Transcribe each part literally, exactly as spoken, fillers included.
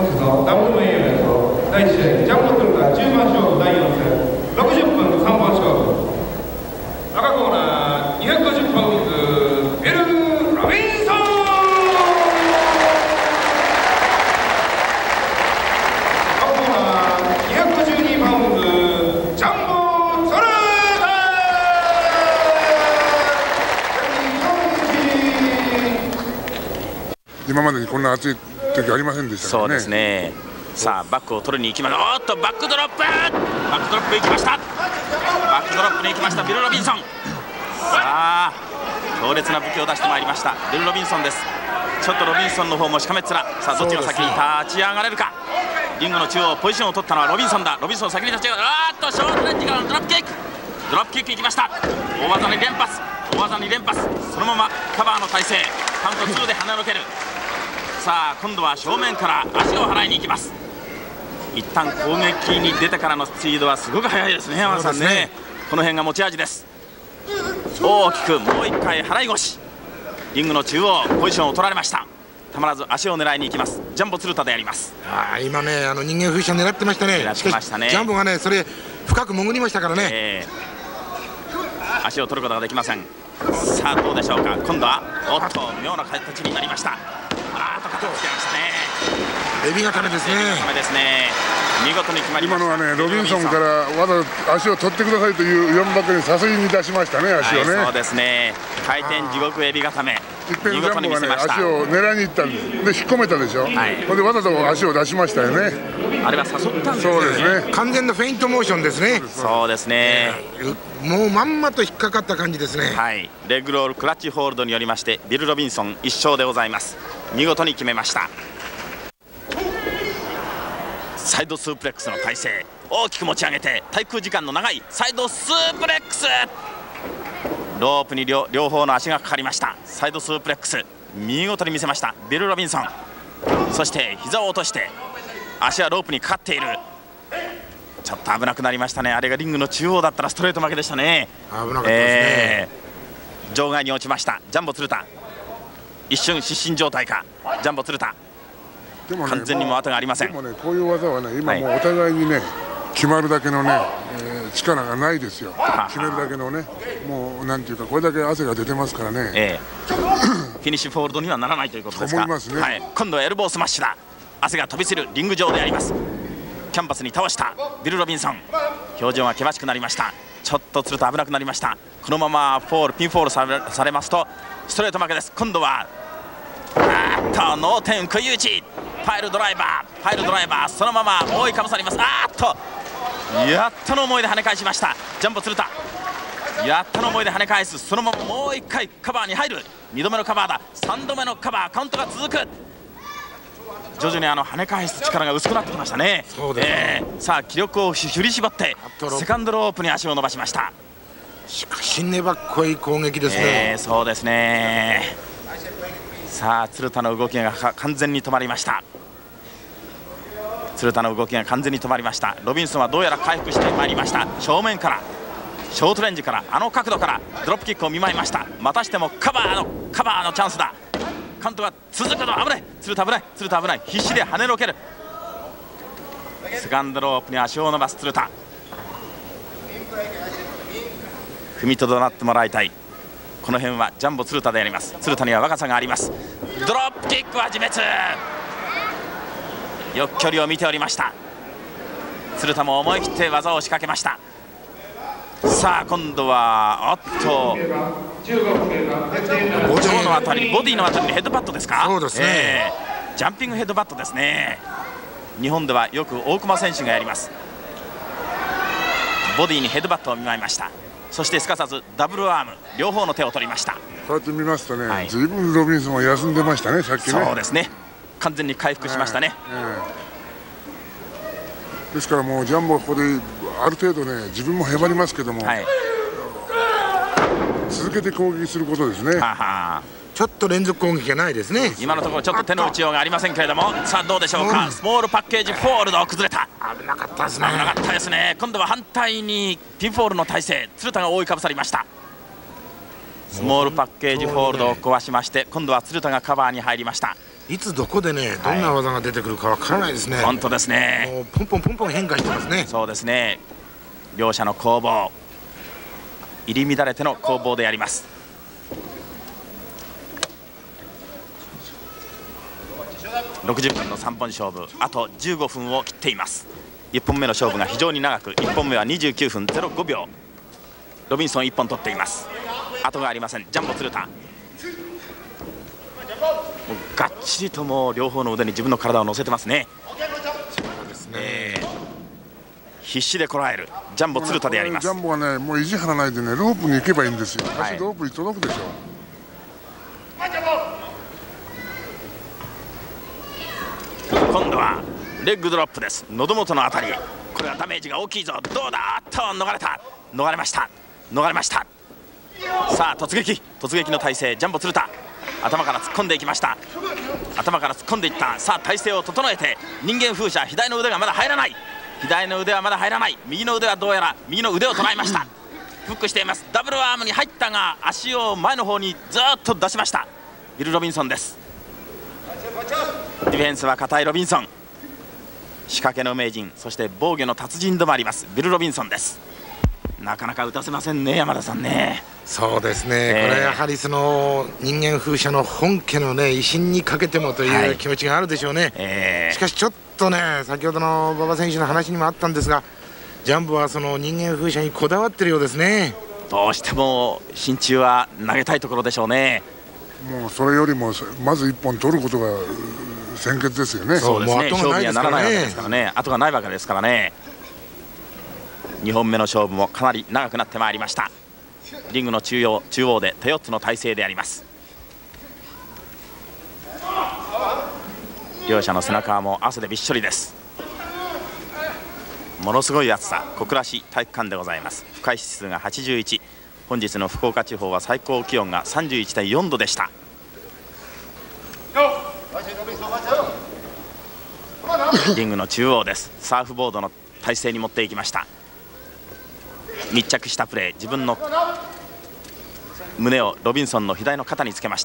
スのダブルメインイベントだいいち試合ジャンボ鶴田じゅうばん勝負だいよん戦ろくじゅっぷんさんぼん勝負赤コーナーにひゃくごじゅっパウンドベル・ロビンソン赤コーナーにひゃくごじゅうにパウンドジャンボ鶴田今までにこんな熱い時ありませんでしたからね。 そうですね。さあバックを取りに行きます。おっとバックドロップバックドロップ行きました。バックドロップに行きましたビル・ロビンソン。さあ強烈な武器を出してまいりましたビル・ロビンソンです。ちょっとロビンソンの方もしかめっ面。さあどっちが先に立ち上がれるか。リングの中央ポジションを取ったのはロビンソンだ。ロビンソン先に立ち上がる。あーっとショートレンジからのドロップキックドロップキック行きました。大技に連発大技に連発そのままカバーの体勢カウントツーで跳ねのける。さあ今度は正面から足を払いに行きます。一旦攻撃に出てからのスピードはすごく速いですね山田さんね。この辺が持ち味です。大きくもう一回払い腰リングの中央ポジションを取られました。たまらず足を狙いに行きますジャンボ鶴田であります。 ああ今ねあの人間風車狙ってましたね。 狙ってましたね。 ジャンボがねそれ深く潜りましたからね、 えー、足を取ることができません。さあどうでしょうか。今度はおっと妙な形になりました。あーっと肩をつけましたね。 エビ固めですね。 エビ固めですね。見事に決まりました。 今のはねロビンソンからわざと足を取ってくださいというよんバックに誘いに出しましたね足をね、 はい、そうですね。回転地獄エビ固め見事に見せました。 足を狙いに行ったんでで引っ込めたでしょ、はい、でわざと足を出しましたよね。 あれは誘ったんですね。 そうですね。 完全なフェイントモーションですね。 そうですね、 えー、もうまんまと引っかかった感じですね。 はい、レッグロールクラッチホールドによりましてビル・ロビンソンいっ勝でございます。見事に決めました。サイドスープレックスの体勢大きく持ち上げて滞空時間の長いサイドスープレックスロープに 両, 両方の足がかかりました。サイドスープレックス見事に見せましたビル・ロビンソン。そして膝を落として足はロープにかかっている。ちょっと危なくなりましたね。あれがリングの中央だったらストレート負けでしたね。 危なかったですね、えー、場外に落ちましたジャンボ鶴田。一瞬失神状態かジャンボ鶴田。でもね、完全にも後がありません。 でもねこういう技はね今もうお互いにね、はい、決まるだけのね、えー、力がないですよ。決めるだけのねもうなんていうかこれだけ汗が出てますからね、えー、フィニッシュフォールドにはならないということですか。 思いますね、 はい、今度はエルボースマッシュだ。汗が飛び散るリング上であります。キャンバスに倒したビル・ロビンソン。表情が険しくなりました。ちょっとつると危なくなりました。このままフォールピンフォールされ、されますとストレート負けです。今度はあーっと脳天食い打ちパイルドライバーパイルドライバーそのまま覆いかぶさります。あーっとやっとの思いで跳ね返しましたジャンボ鶴田。やっとの思いで跳ね返す。そのままもういっかいカバーに入る。にどめのカバーだ。さんどめのカバーカウントが続く。徐々にあの跳ね返す力が薄くなってきましたね。そうです、えー、さあ気力を振り絞ってセカンドロープに足を伸ばしました。 しかし粘っこい攻撃ですね、 えー、そうですね。さあ鶴田の動きが完全に止まりました。鶴田の動きが完全に止まりました。ロビンソンはどうやら回復してまいりました。正面からショートレンジからあの角度からドロップキックを見舞いました。またしてもカバーのカバーのチャンスだ。カウントが続くの。危ない鶴田危ない鶴田危ない。必死で跳ねのける。セカンドロープに足を伸ばす鶴田。踏みとどまってもらいたい。この辺はジャンボ鶴田でやります。鶴田には若さがあります。ドロップキックは自滅。よく距離を見ておりました。鶴田も思い切って技を仕掛けました。さあ今度はおっと腸のあたりボディのあたりにヘッドパッドですか。 そうですね、 えー、ジャンピングヘッドパッドですね。日本ではよく大熊選手がやります。ボディにヘッドバットを見舞いました。そしてすかさずダブルアーム両方の手を取りました。こうやって見ますとね、はい、ずいぶんロビンソンは休んでましたねさっきね。 そうですね完全に回復しましたね、えーえー、ですからもうジャンボはここである程度ね自分もへばりますけども、はい、続けて攻撃することですね。ははちょっと連続攻撃がないですね。 今のところちょっと手の打ちようがありませんけれども、さあどうでしょうか、うん、スモールパッケージフォールド崩れた。 危なかったですね。 危なかったですね。今度は反対にピンフォールの体勢鶴田が覆いかぶさりました。スモールパッケージフォールドを壊しまして今度は鶴田がカバーに入りました。 いつどこでねどんな技が出てくるかわからないですね。 本当ですね。 もうポンポンポンポン変化してますね。 そうですね。両者の攻防、入り乱れての攻防であります。ろくじゅっぷんのさんぼん勝負、あとじゅうごふんを切っています。いっぽんめの勝負が非常に長く、いっぽんめはにじゅうきゅうふんゼロごびょう。ロビンソンいっぽん取っています。後がありません。ジャンボ鶴田、もうがっちりともう両方の腕に自分の体を乗せてますね。 そうですね、 えー、必死でこらえるジャンボ鶴田であります。 ジャンボはね、もう意地張らないでね、ロープに行けばいいんですよ。 はい、 足ロープに届くでしょ。 今度はレッグドロップです。喉元のあたり、これはダメージが大きいぞ。どうだ、と逃れた、逃れました、逃れました。さあ突撃、突撃の体勢、ジャンボ鶴田、頭から突っ込んでいきました。頭から突っ込んでいった。さあ体勢を整えて、人間風車、左の腕がまだ入らない、左の腕はまだ入らない、右の腕はどうやら右の腕を捉えました。フックしています。ダブルアームに入ったが、足を前の方にずっと出しました。ビル・ロビンソンです。ディフェンスは堅いロビンソン、仕掛けの名人、そして防御の達人でもありますビル・ロビンソンです。なかなか打たせませんね、山田さんね。 そうですね、 えー、 これやはりその人間風車の本家のね威信にかけてもという気持ちがあるでしょうね、はい、えー、しかしちょっとね、先ほどの馬場選手の話にもあったんですが、ジャンボはその人間風車にこだわってるようですね。 どうしても心中は投げたいところでしょうね。 もうそれよりもまずいっぽん取ることが先決ですよね。 そうですね、勝負にはならないわけですからね、後がないわけですからね。にほんめの勝負もかなり長くなってまいりました。リングの中央、中央で手四つの体勢であります。両者の背中はもう汗でびっしょりです。ものすごい暑さ、小倉市体育館でございます。不快指数がはちじゅういち、本日の福岡地方は最高気温が さんじゅういちてんよんどでした。リングの中央です。サーフボードの体勢に持っていきました。密着したプレー、自分の胸をロビンソンの左の肩につけました。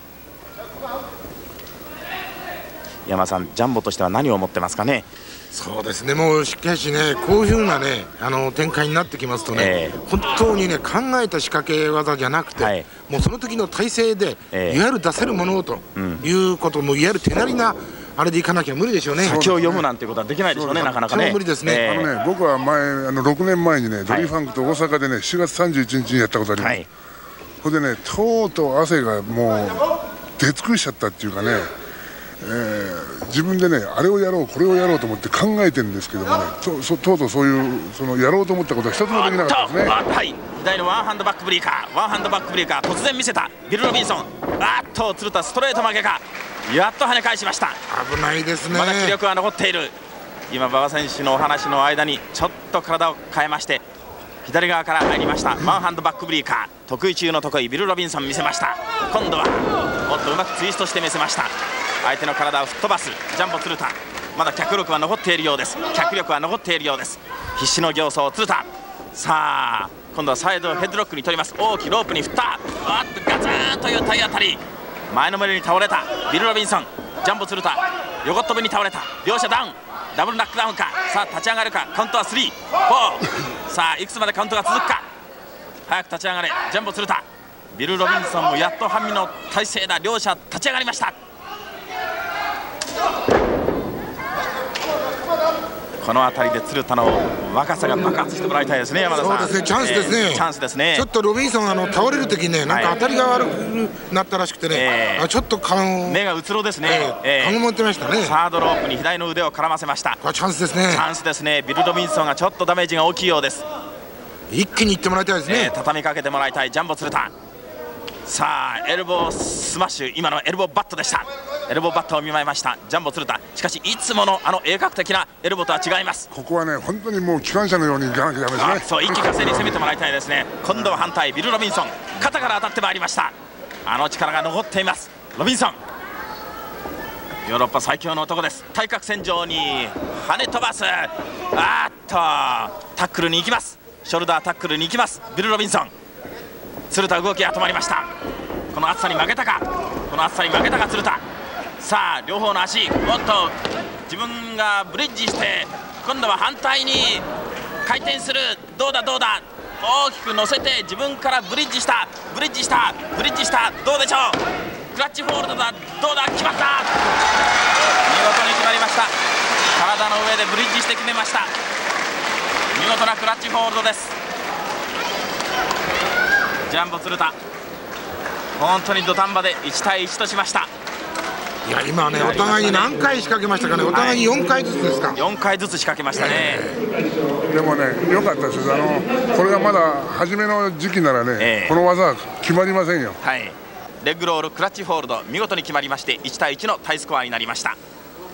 山さん、ジャンボとしては何を思ってますかね。 そうですね、もうしかしね、こういうふうなねあの展開になってきますとね、えー、本当にね考えた仕掛け技じゃなくて、はい、もうその時の体勢で、えー、いわゆる出せるものをということも、うん、いわゆる手なりなあれでいかなきゃ無理でしょうね。 先を読むなんていうことはできないでしょうね、なかなかね。 無理ですね。 えー、あのね、僕は前あのろくねんまえにね、ドリーファンクと大阪でね、しがつさんじゅういちにちにやったことあります。はい、それでね、とうとう汗がもう出尽くしちゃったっていうかね、えー、自分でね、あれをやろうこれをやろうと思って考えてるんですけどもね、と, そとうとうそういうそのやろうと思ったことは一つもできなかったですね。 はい、左のワンハンドバックブリーカー、ワンハンドバックブリーカー、突然見せたビル・ロビンソン、あっと鶴田ストレート負けか、やっと跳ね返しました。 危ないですね。 まだ気力は残っている。今馬場選手のお話の間にちょっと体を変えまして、左側から入りましたワンハンドバックブリーカー、得意中の得意ビル・ロビンソン見せました。今度はもっとうまくツイストして見せました。相手の体を吹っ飛ばすジャンボ鶴田、まだ脚力は残っているようです。脚力は残っているようです。必死の形相鶴田。さあ今度はサイドヘッドロックに取ります。大きいロープに振った、あっとガツンという体当たり、前のめりに倒れたビル・ロビンソン、ジャンボ鶴田横っ飛びに倒れた、両者ダウン、ダブルナックダウンか。さあ立ち上がるか、カウントはスリー、フォー、さあいくつまでカウントが続くか。早く立ち上がれジャンボ鶴田。ビル・ロビンソンもやっと半身の体勢だ。両者立ち上がりました。この辺りで鶴田の若さが爆発してもらいたいですね、山田さん。 そうですね、チャンスですね、 えー、チャンスですね。 ちょっとロビンソンあの倒れるときにね、なんか当たりが悪くなったらしくてね、えー、ちょっと顔目がうつろですね、 えー、顔持ってましたね。 サードロープに左の腕を絡ませました。 これチャンスですね。 チャンスですね。ビル・ロビンソンがちょっとダメージが大きいようです。 一気にいってもらいたいですね、 えー、畳みかけてもらいたいジャンボ鶴田。さあエルボースマッシュ、今のエルボーバットでした。エルボーバットを見舞いましたジャンボ鶴田。しかしいつものあの鋭角的なエルボーとは違います。 ここはね本当にもう機関車のようにいかなきゃダメですね。 そう一気呵成に攻めてもらいたいですね。今度は反対ビル・ロビンソン、肩から当たってまいりました。あの力が残っていますロビンソン。ヨーロッパ最強の男です。対角線上に跳ね飛ばす、あっとタックルに行きます。ショルダータックルに行きますビル・ロビンソン。鶴田動きが止まりました。この暑さに負けたか、この暑さに負けたか鶴田。 さあ両方の足、おっと自分がブリッジして今度は反対に回転する。どうだどうだ、大きく乗せて自分からブリッジしたブリッジしたブリッジした。どうでしょう、クラッチホールドだ。どうだ、決まった。見事に決まりました。体の上でブリッジして決めました。見事なクラッチホールドです。ジャンボ鶴田、本当に土壇場でいちたいいちとしました。 いや今ね、お互いに何回仕掛けましたかね。お互いによんかいずつですか。 よんかいずつ仕掛けましたね。 えー、でもね、良かったです。あのこれがまだ初めの時期ならね、えー、この技は決まりませんよ。 はい、レッグロールクラッチホールド見事に決まりまして、いちたいいちのタイスコアになりました。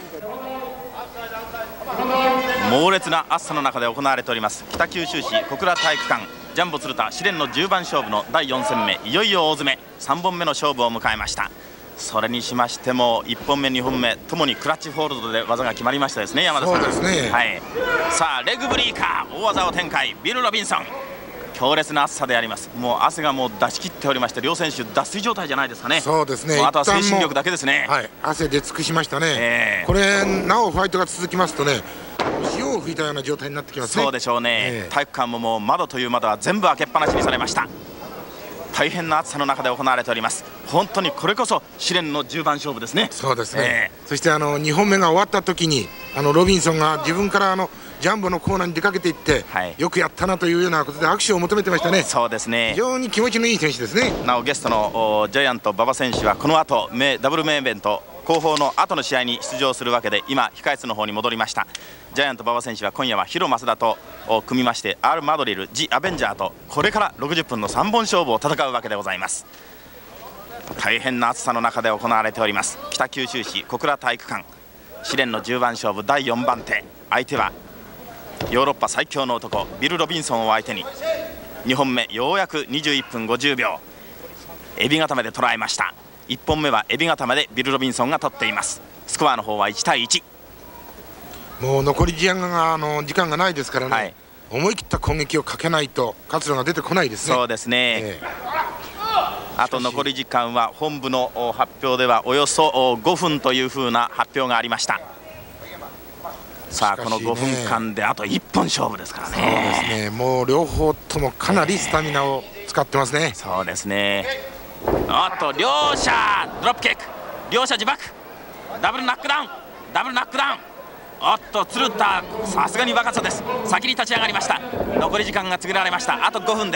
猛烈な暑さの中で行われております北九州市小倉体育館ジャンボ鶴田試練のじゅうばん勝負のだいよん戦目、いよいよ大詰めさんぼんめの勝負を迎えました。それにしましてもいっぽんめにほんめともにクラッチホールドで技が決まりましたですね、山田さん。 そうですね、 はい、さあレッグブリーカー大技を展開。ビル・ロビンソン、強烈な暑さであります。もう汗がもう出し切っておりまして、両選手脱水状態じゃないですかね。 そうですね、 あとは精神力だけですね。 はい、汗で尽くしましたね、えー、これなおファイトが続きますとね、潮を吹いたような状態になってきますね。 そうでしょうね、えー、体育館ももう窓という窓は全部開けっぱなしにされました。大変な暑さの中で行われております。本当にこれこそ試練のじゅうばん勝負ですね。 そうですね、えー、そしてあのにほんめが終わった時にあのロビンソンが自分からあのジャンボのコーナーに出かけていって、はい、よくやったなというようなことで握手を求めてましたね。 そうですね、 非常に気持ちのいい選手ですね。 なおゲストのジャイアント馬場選手はこの後ダブルメインイベント後方の後の試合に出場するわけで、今控室の方に戻りました。ジャイアント馬場選手は今夜は広増田と組みまして R マドリルジ・アベンジャーとこれからろくじゅっぷんのさんぼん勝負を戦うわけでございます。大変な暑さの中で行われております北九州市小倉体育館試練のじゅうばん勝負だいよんばん手、相手はヨーロッパ最強の男ビル・ロビンソンを相手ににほんめようやくにじゅういっぷんごじゅうびょうエビ固めで捉えました。いっぽんめはエビ固めでビル・ロビンソンが取っています。スコアの方はいちたいいち。 もう残り時間があの時間がないですからね、はい、思い切った攻撃をかけないと活路が出てこないですね。 そうですね、えー、あと残り時間は本部の発表ではおよそごふんというふうな発表がありました。さあこのごふんかんであといっぽん勝負ですからね。 そうですね、もう両方ともかなりスタミナを使ってますね、えー、 そうですね。おっと両者ドロップキック、両者自爆ダブルナックダウンダブルナックダウン。おっと鶴田さすがに若さです。先に立ち上がりました。残り時間が告げられました。あとごふんです。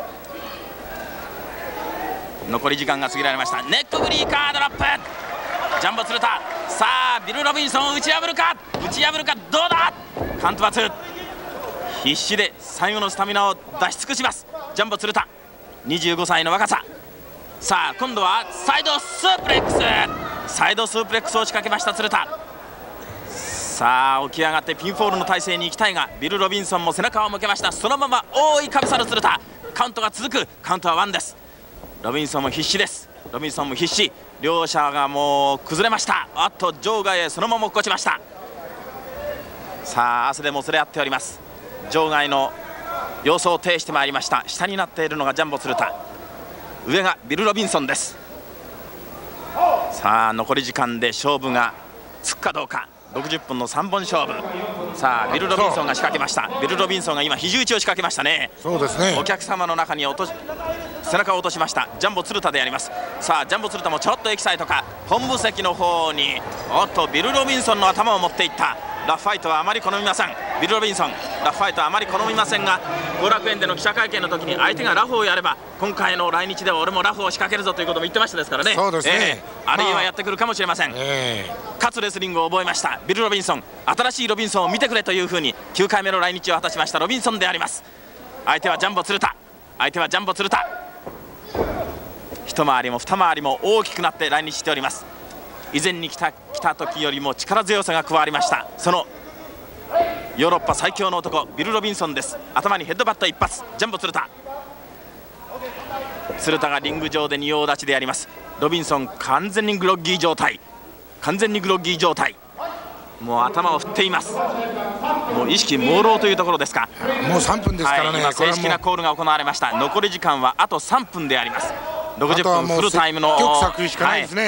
残り時間が告げられました。ネックブリーカードロップジャンボ鶴田、さあビル・ロビンソンを打ち破るか打ち破るか、どうだ。カウントバツ必死で最後のスタミナを出し尽くしますジャンボ鶴田、にじゅうごさいの若さ。さあ今度はサイドスープレックスサイドスープレックスを仕掛けました鶴田。さあ起き上がってピンフォールの体勢に行きたいがビル・ロビンソンも背中を向けました。そのまま覆いかぶさる鶴田、カウントが続く。カウントはワンです。ロビンソンも必死です。ロビンソンも必死。両者がもう崩れました。あっと場外へそのまま落っこちました。さあ汗でもつれ合っております。場外の様子を呈してまいりました。下になっているのがジャンボ鶴田、上がビル・ロビンソンです。さあ残り時間で勝負がつくかどうか。ろくじゅっぷんのさんぼん勝負。さあビル・ロビンソンが仕掛けました。ビル・ロビンソンが今肘打ちを仕掛けましたね。 そうですね、 お客様の中に落とし背中を落としましたジャンボ鶴田であります。さあジャンボ鶴田もちょっとエキサイトか本部席の方におっとビル・ロビンソンの頭を持っていった。ラフファイトはあまり好みません。ビル・ロビンソンラフファイトはあまり好みませんが、後楽園での記者会見の時に相手がラフをやれば今回の来日では俺もラフを仕掛けるぞということも言ってましたですからね。 そうですね、 えー、あるいはやってくるかもしれません、まあえー、勝つレスリングを覚えましたビル・ロビンソン。新しいロビンソンを見てくれというふうにきゅうかいめの来日を果たしましたロビンソンであります。相手はジャンボ鶴田相手はジャンボ鶴田一回りも二回りも大きくなって来日しております。以前に来た来た時よりも力強さが加わりました。そのヨーロッパ最強の男ビル・ロビンソンです。頭にヘッドバット一発ジャンボ鶴田。鶴田がリング上で仁王立ちであります。ロビンソン完全にグロッギー状態完全にグロッギー状態もう頭を振っています。もう意識朦朧というところですか。 もうさんぷんですからね、 はい、今正式なコールが行われました。残り時間はあとさんぷんであります。 ろくじゅっぷんフルタイムの、 はい、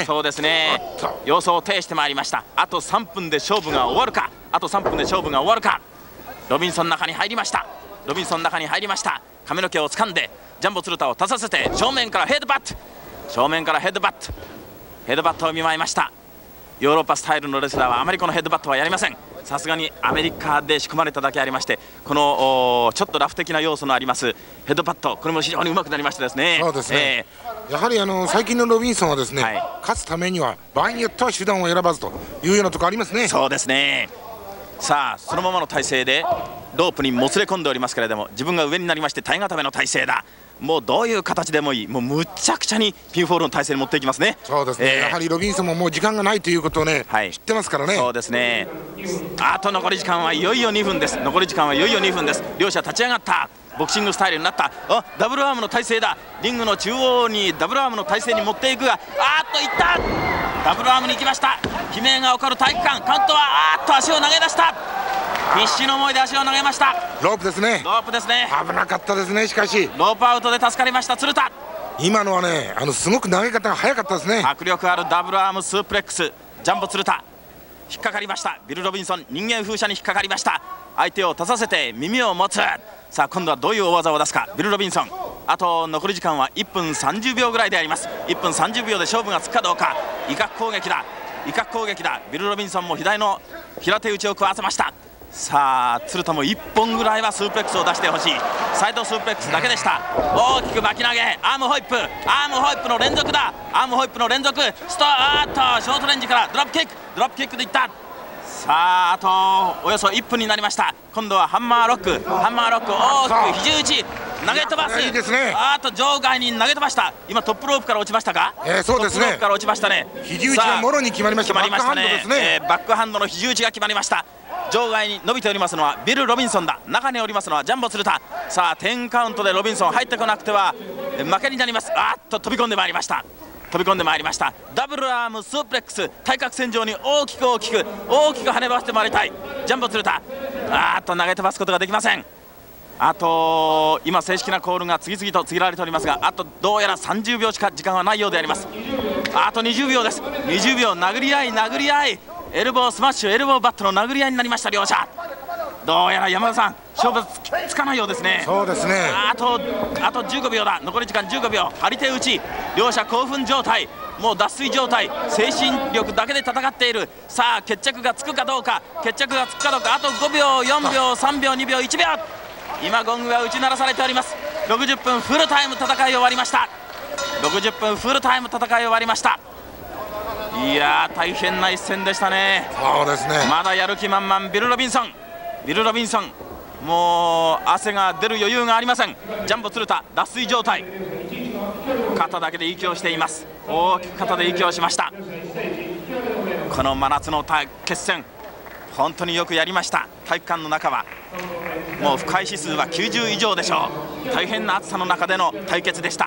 そうですね、様相を呈してまいりました。あとさんぷんで勝負が終わるか、あとさんぷんで勝負が終わるか。ロビンソン中に入りました。ロビンソン中に入りました。髪の毛を掴んでジャンボ鶴田を立たせて正面からヘッドバット、正面からヘッドバット、ヘッドバットを見舞いました。ヨーロッパスタイルのレスラーはあまりこのヘッドバットはやりません。さすがにアメリカで仕組まれただけありまして、このちょっとラフ的な要素のありますヘッドパット、これも非常にうまくなりましたですね。 そうですね、えー、やはりあの最近のロビンソンはですね、はい、勝つためには場合によっては手段を選ばずというようなところありますね。 そうですね。さあそのままの体勢でロープにもつれ込んでおりますけれども、自分が上になりまして耐え固めの体勢だ。もうどういう形でもいい、もうむちゃくちゃにピンフォールの体勢に持っていきますね。 そうですね、えー、やはりロビンソンももう時間がないということをね、はい、知ってますからね。 そうですね。あと残り時間はいよいよにふんです。残り時間はいよいよにふんです。両者立ち上がった、ボクシングスタイルになった。あ、ダブルアームの体勢だ。リングの中央にダブルアームの体勢に持っていくが、あーっといった、ダブルアームに行きました。悲鳴が起こる体育館、カウントはあーっと足を投げ出した。必死の思いで足を投げました。 ロープですね。 ロープですね。 危なかったですね。しかしロープアウトで助かりました鶴田。 今のはね、あのすごく投げ方が早かったですね。 迫力あるダブルアームスープレックス、ジャンボ鶴田引っかかりました。ビル・ロビンソン人間風車に引っかかりました。相手を立たせて耳を持つ。さあ今度はどういう大技を出すかビル・ロビンソン。あと残り時間はいっぷんさんじゅうびょうぐらいであります。いっぷんさんじゅうびょうで勝負がつくかどうか。威嚇攻撃だ、威嚇攻撃だ。ビル・ロビンソンも左の平手打ちを食わせました。さあ鶴田もいっぽんぐらいはスープレックスを出してほしい。サイドスープレックスだけでした。大きく巻き投げ、アームホイップ、アームホイップの連続だ。アームホイップの連続、ストあーっとショートレンジからドロップキック、ドロップキックでいった。さああとおよそいっぷんになりました。今度はハンマーロック、ハンマーロック大きく肘打ち投げ飛ばす。 いいですね。 あーっと場外に投げ飛ばした。今トップロープから落ちましたか。 えー、そうですね。 トップロープから落ちましたね。 肘打ちがもろに決まりました。 決まりましたね。えー、バックハンドの肘打ちが決まりました。場外に伸びておりますのはビル・ロビンソンだ。中におりますのはジャンボ鶴田。さあテンカウントでロビンソン入ってこなくては負けになります。あーっと飛び込んでまいりました。飛び込んでまいりました。ダブルアームスープレックス、対角線上に大きく大きく大きく跳ねばしてまいりたいジャンボ鶴田。あーっと投げ飛ばすことができません。あと今正式なコールが次々と告げられておりますが、あとどうやらさんじゅうびょうしか時間はないようであります。あとにじゅうびょうです。にじゅうびょう、殴り合い殴り合い、エルボースマッシュ、エルボーバットの殴り合いになりました両者。どうやら山田さん勝負つかないようですね。 そうですね。 あとあとじゅうごびょうだ。残り時間じゅうごびょう、張り手打ち、両者興奮状態、もう脱水状態、精神力だけで戦っている。さあ決着がつくかどうか、決着がつくかどうか。あとごびょう、よんびょう、さんびょう、にびょう、いちびょう。今ゴングが打ち鳴らされております。ろくじゅっぷんフルタイム戦い終わりました。ろくじゅっぷんフルタイム戦い終わりました。いやー大変な一戦でしたね。 そうですね。 まだやる気満々ビル・ロビンソン。ビル・ロビンソンもう汗が出る余裕がありません。ジャンボ鶴田脱水状態、肩だけで息をしています。大きく肩で息をしました。この真夏の決戦本当によくやりました。体育館の中はもう不快指数はきゅうじゅう以上でしょう。大変な暑さの中での対決でした。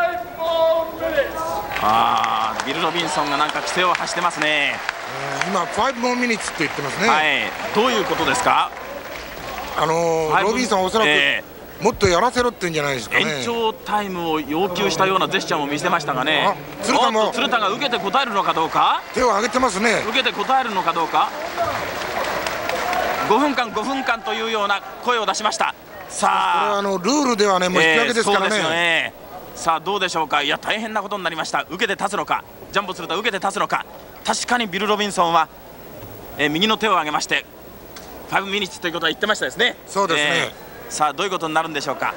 あービル・ロビンソンがなんか規制を発してますね。 今ファイブモーミニッツって言ってますね。 はい、どういうことですか。 あのー、ロビンソンはおそらく、えー、もっとやらせろって言うんじゃないですかね。 延長タイムを要求したようなジェスチャーも見せましたがね。 鶴田も鶴田が受けて答えるのかどうか。 手を挙げてますね。 受けて答えるのかどうか。ごふんかんごふんかんというような声を出しました。さあこれはあのルールではねもう引き分けですからね。 えー、そうですよね。さあどうでしょうか。いや大変なことになりました。受けて立つのか、ジャンボ鶴田受けて立つのか。確かにビル・ロビンソンは、えー、右の手を上げましてごミニッツということは言ってましたですね。 そうですね、 えー、さあどういうことになるんでしょうか。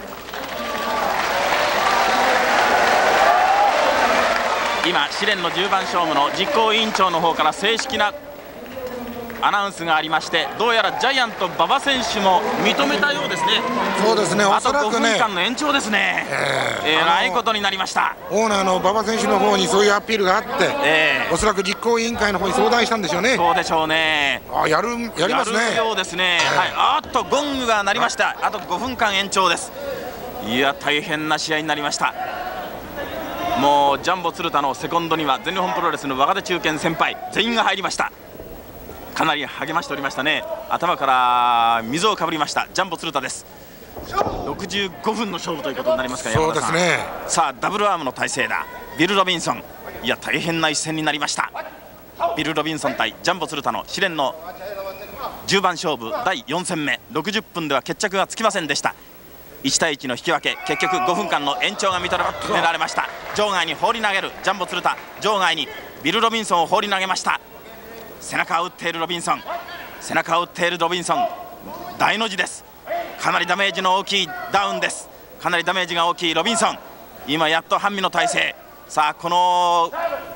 今試練のじゅうばん勝負の実行委員長の方から正式なアナウンスがありまして、どうやらジャイアント馬場選手も認めたようですね。 そうですね。 あとごふんかんの延長ですね。えー、えらいことになりました。 オーナーの馬場選手の方にそういうアピールがあって、えー、おそらく実行委員会の方に相談したんでしょうね。 そうでしょうね。 あやるやりますね。 やるようですね。えー、はい。あっとゴングが鳴りました。あとごふんかん延長です。いや大変な試合になりました。もうジャンボ鶴田のセコンドには全日本プロレスの若手中堅先輩全員が入りました。かなり励ましておりましたね。頭から水をかぶりましたジャンボ鶴田です。 ろくじゅうごふんの勝負ということになりますか。 そうですね。 さあダブルアームの体勢だ。ビル・ロビンソン、いや大変な一戦になりました。ビル・ロビンソン対ジャンボ鶴田の試練のじゅうばん勝負だいよん戦目、ろくじゅっぷんでは決着がつきませんでした。いちたいいちの引き分け、結局ごふんかんの延長が認められました。場外に放り投げるジャンボ鶴田、場外にビル・ロビンソンを放り投げました。背中を打っているロビンソン、背中を打っているロビンソン、大の字です。かなりダメージの大きいダウンです。かなりダメージが大きいロビンソン、今やっと半身の体勢。さあこの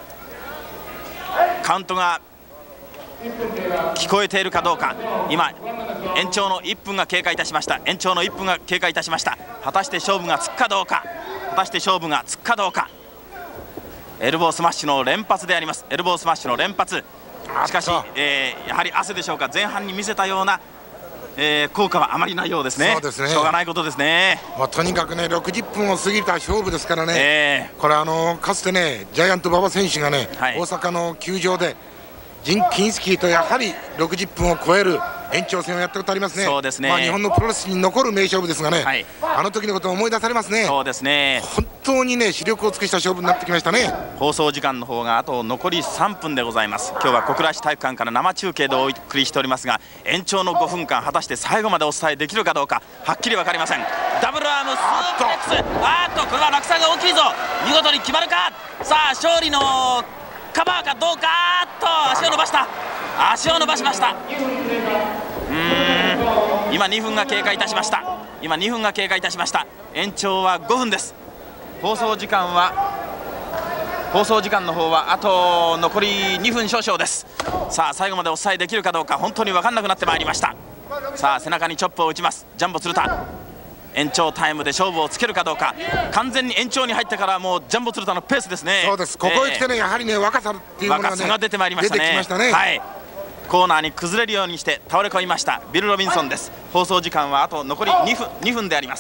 カウントが聞こえているかどうか。今延長のいっぷんが経過いたしました。延長のいっぷんが経過いたしました。果たして勝負がつくかどうか、果たして勝負がつくかどうか。エルボースマッシュの連発であります。エルボースマッシュの連発、しかし、えー、やはり汗でしょうか、前半に見せたような、えー、効果はあまりないようですね。 そうですね、 しょうがないことですね。 まあ、とにかくねろくじゅっぷんを過ぎた勝負ですからね、 えー、 これあのかつてねジャイアント馬場選手がね、はい、大阪の球場でジン・キンスキーとやはりろくじゅっぷんを超える延長戦をやったことありますね。 そうですね、 まあ、日本のプロレスに残る名勝負ですがね、はい、あの時のことを思い出されますね。 そうですね、 本当にね視力を尽くした勝負になってきましたね。 放送時間の方があと残りさんぷんでございます。今日は小倉市体育館から生中継でお送りしておりますが、延長のごふんかん果たして最後までお伝えできるかどうかはっきり分かりません。ダブルアームスープレックス、あーっとこれは落差が大きいぞ。見事に決まるか。さあ勝利のカバーかどうか。あっと足を伸ばした、足を伸ばしました。うーん、今にふんが経過いたしました。今にふんが経過いたしました。延長はごふんです。放送時間は放送時間の方はあと残りにふん少々です。さあ最後までお伝えできるかどうか本当に分かんなくなってまいりました。さあ背中にチョップを打ちますジャンボ鶴田。延長タイムで勝負をつけるかどうか。完全に延長に入ってからもうジャンボ鶴田のペースですね。 そうです、ここへ来てね、えー、やはりね若さっていうものが、ね、 若さが出てまいりましたね。出てきましたね。はい、コーナーに崩れるようにして倒れ込みましたビル・ロビンソンです。放送時間はあと残りにふん、にふんであります。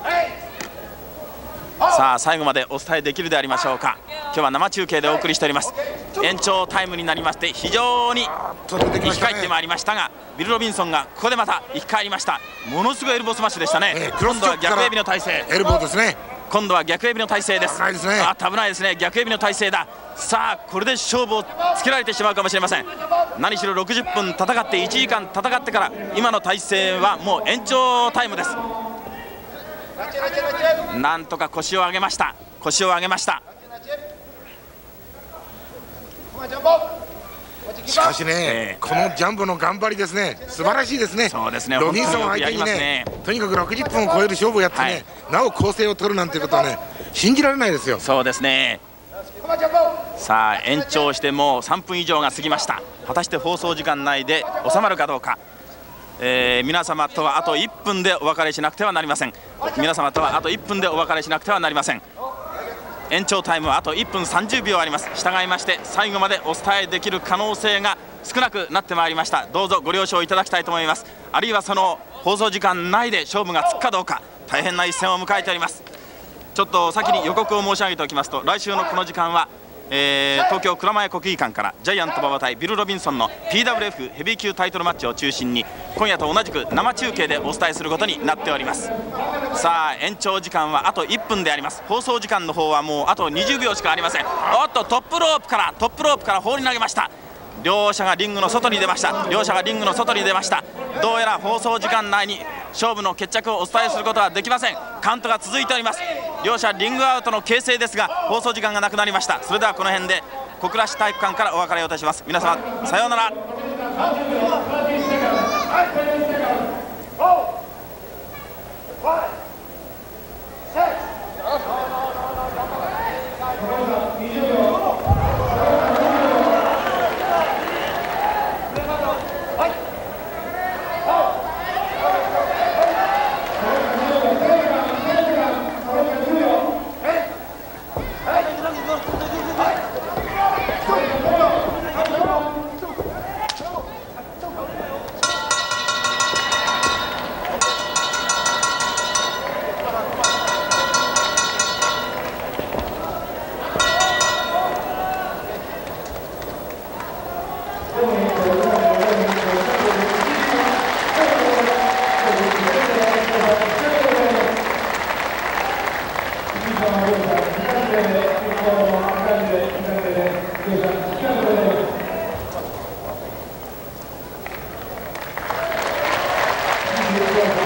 さあ最後までお伝えできるでありましょうか。今日は生中継でお送りしております。延長タイムになりまして非常に生き返ってまいりましたが、ビル・ロビンソンがここでまた生き返りました。ものすごいエルボースマッシュでしたね。えー、今度は逆エビの体勢、 エルボーですね。 今度は逆エビの体勢です。 危ないですね。 あ、危ないですね。逆エビの体勢だ。さあこれで勝負をつけられてしまうかもしれません。何しろろくじゅっぷん戦っていちじかん戦ってから今の体勢はもう延長タイムです。なんとか腰を上げました。腰を上げました。 しかしね、えー、このジャンボの頑張りですね、素晴らしいですね。 そうですね、 ロビンソン相手にね、とにかくろくじゅっぷんを超える勝負をやってね、はい、なお攻勢を取るなんていうことはね信じられないですよ。 そうですね。さあ延長してもうさんぷん以上が過ぎました。果たして放送時間内で収まるかどうか。えー、皆様とはあといっぷんでお別れしなくてはなりません。皆様とはあといっぷんでお別れしなくてはなりません。延長タイムはあといっぷんさんじゅうびょうあります。従いまして最後までお伝えできる可能性が少なくなってまいりました。どうぞご了承いただきたいと思います。あるいはその放送時間内で勝負がつくかどうか、大変な一戦を迎えております。ちょっと先に予告を申し上げておきますと、来週のこの時間はえー、東京蔵前国技館からジャイアント馬場対ビル・ロビンソンの ピーダブリューエフ ヘビー級タイトルマッチを中心に今夜と同じく生中継でお伝えすることになっております。さあ延長時間はあといっぷんであります。放送時間の方はもうあとにじゅうびょうしかありません。おっとトップロープからトップロープから放り投げました。両者がリングの外に出ました。両者がリングの外に出ました。どうやら放送時間内に勝負の決着をお伝えすることはできません。カウントが続いております。両者リングアウトの形勢ですが放送時間がなくなりました。それではこの辺で小倉市体育館からお別れをいたします。皆様さようなら。 い